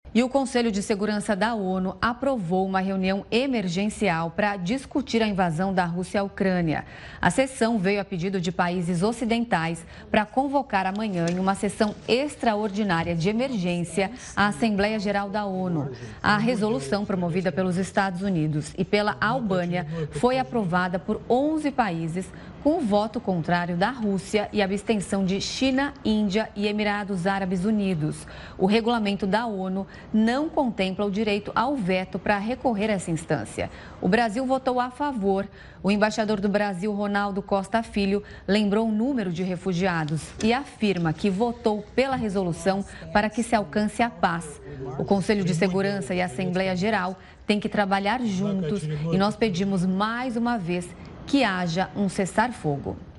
E o Conselho de Segurança da ONU aprovou uma reunião emergencial para discutir a invasão da Rússia à Ucrânia. A sessão veio a pedido de países ocidentais para convocar amanhã, em uma sessão extraordinária de emergência, a Assembleia Geral da ONU. A resolução promovida pelos Estados Unidos e pela Albânia foi aprovada por 11 países, com o voto contrário da Rússia e abstenção de China, Índia e Emirados Árabes Unidos. O regulamento da ONU não contempla o direito ao veto para recorrer a essa instância. O Brasil votou a favor. O embaixador do Brasil, Ronaldo Costa Filho, lembrou o número de refugiados e afirma que votou pela resolução para que se alcance a paz. O Conselho de Segurança e a Assembleia Geral têm que trabalhar juntos e nós pedimos mais uma vez que haja um cessar-fogo.